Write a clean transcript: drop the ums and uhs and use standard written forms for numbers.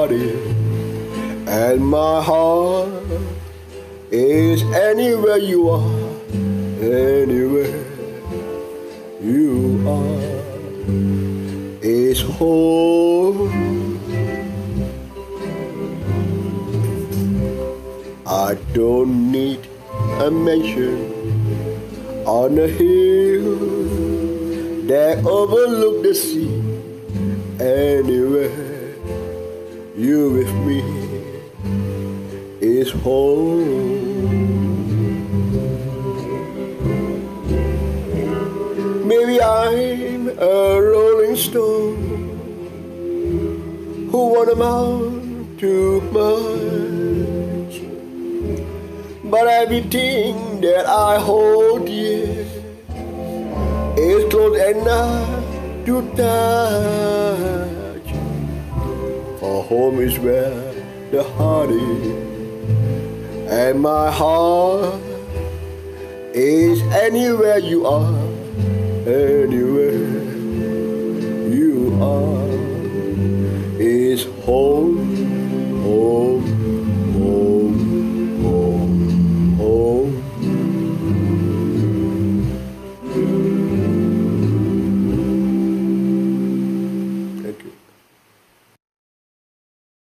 body, and my heart is anywhere you are, anywhere you are is home. I don't need a mansion on a hill that overlook the sea. Anywhere you with me is home. Maybe I'm a rolling stone who won't amount to much, but everything that I hold dear is close enough to touch. For home is where the heart is, and my heart is anywhere you are, anywhere you are is home.